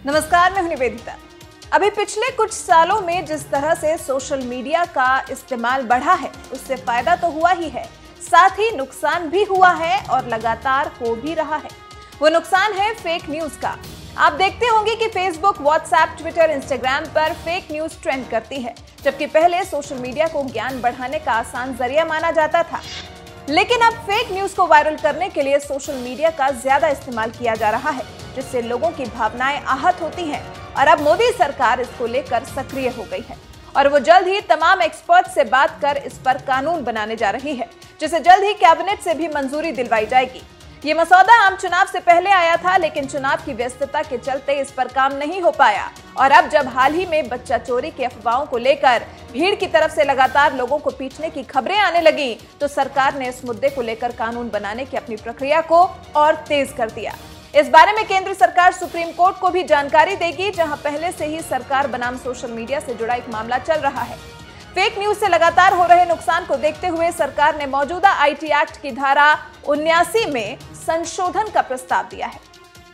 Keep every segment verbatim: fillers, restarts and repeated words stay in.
नमस्कार, मैं हूं निवेदिता। अभी पिछले कुछ सालों में जिस तरह से सोशल मीडिया का इस्तेमाल बढ़ा है, उससे फायदा तो हुआ ही है, साथ ही नुकसान भी हुआ है और लगातार हो भी रहा है। वो नुकसान है फेक न्यूज का। आप देखते होंगे कि फेसबुक, व्हाट्सएप, ट्विटर, इंस्टाग्राम पर फेक न्यूज ट्रेंड करती है, जबकि पहले सोशल मीडिया को ज्ञान बढ़ाने का आसान जरिया माना जाता था। लेकिन अब फेक न्यूज को वायरल करने के लिए सोशल मीडिया का ज्यादा इस्तेमाल किया जा रहा है, जिससे लोगों की भावनाएं आहत होती हैं। और अब मोदी सरकार इसको लेकर सक्रिय हो गई है और वो जल्द ही तमाम एक्सपर्ट से बात कर इस पर कानून बनाने जा रही है, जिसे जल्द ही कैबिनेट से भी मंजूरी दिलवाई जाएगी। ये मसौदा आम चुनाव से पहले आया था, लेकिन चुनाव की व्यस्तता के चलते इस पर काम नहीं हो पाया। और अब जब हाल ही में बच्चा चोरी की अफवाहों को लेकर भीड़ की तरफ से लगातार लोगों को पीटने की खबरें आने लगी, तो सरकार ने इस मुद्दे को लेकर कानून बनाने की अपनी प्रक्रिया को और तेज कर दिया। इस बारे में केंद्र सरकार सुप्रीम कोर्ट को भी जानकारी देगी, जहां पहले से ही सरकार बनाम सोशल मीडिया से जुड़ा एक मामला चल रहा है। फेक न्यूज से लगातार हो रहे नुकसान को देखते हुए सरकार ने मौजूदा आईटी एक्ट की धारा उन्यासी में संशोधन का प्रस्ताव दिया है।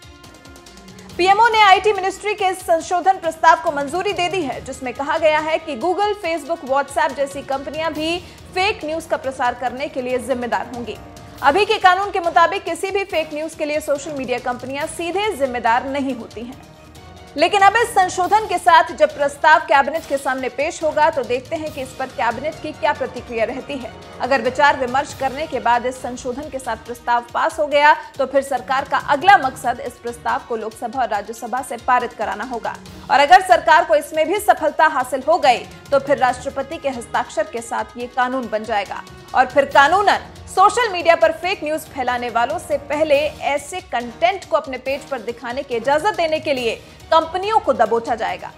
पीएमओ ने आईटी मिनिस्ट्री के इस संशोधन प्रस्ताव को मंजूरी दे दी है, जिसमें कहा गया है कि गूगल, फेसबुक, व्हाट्सएप जैसी कंपनियां भी फेक न्यूज का प्रसार करने के लिए जिम्मेदार होंगी। अभी के कानून के मुताबिक किसी भी फेक न्यूज के लिए सोशल मीडिया कंपनियां सीधे जिम्मेदार नहीं होती हैं। लेकिन अब इस संशोधन के साथ जब प्रस्ताव कैबिनेट के सामने पेश होगा, तो देखते हैं कि इस पर कैबिनेट की क्या प्रतिक्रिया रहती है। अगर विचार विमर्श करने के बाद इस संशोधन के साथ प्रस्ताव पास हो गया, तो फिर सरकार का अगला मकसद इस प्रस्ताव को लोकसभा और राज्यसभा से पारित कराना होगा। और अगर सरकार को इसमें भी सफलता हासिल हो गई, तो फिर राष्ट्रपति के हस्ताक्षर के साथ ये कानून बन जाएगा और फिर कानूनन सोशल मीडिया पर फेक न्यूज फैलाने वालों से पहले ऐसे कंटेंट को अपने पेज पर दिखाने की इजाजत देने के लिए कंपनियों को दबोचा जाएगा।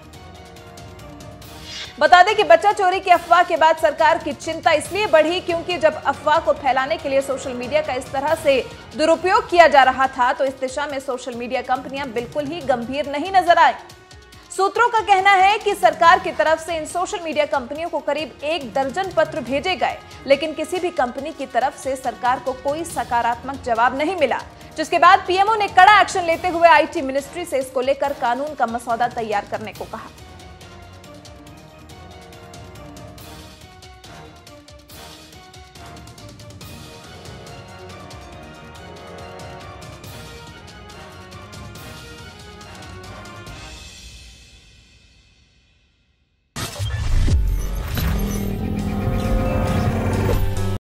बता दें कि बच्चा चोरी की अफवाह के बाद सरकार की चिंता इसलिए बढ़ी क्योंकि जब अफवाह को फैलाने के लिए सोशल मीडिया का इस तरह से दुरुपयोग किया जा रहा था, तो इस दिशा में सोशल मीडिया कंपनियां बिल्कुल ही गंभीर नहीं नजर आई। सूत्रों का कहना है कि सरकार की तरफ से इन सोशल मीडिया कंपनियों को करीब एक दर्जन पत्र भेजे गए, लेकिन किसी भी कंपनी की तरफ से सरकार को कोई सकारात्मक जवाब नहीं मिला, जिसके बाद पीएमओ ने कड़ा एक्शन लेते हुए आईटी मिनिस्ट्री से इसको लेकर कानून का मसौदा तैयार करने को कहा।